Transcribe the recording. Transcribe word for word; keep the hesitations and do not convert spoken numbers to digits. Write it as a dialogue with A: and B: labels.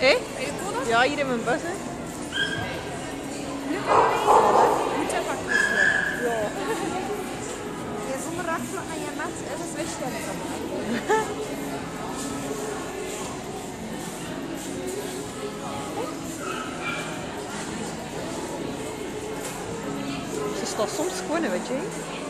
A: Hé?
B: Ben je cola?
A: Ja, hier in mijn bus, hè.
B: Nu kan je mee. Moet je pakken.
A: Ja.
B: Ja, zonder raakvlak naar je mat is het wegstellen.
A: Ze staat soms gewoon, weet je.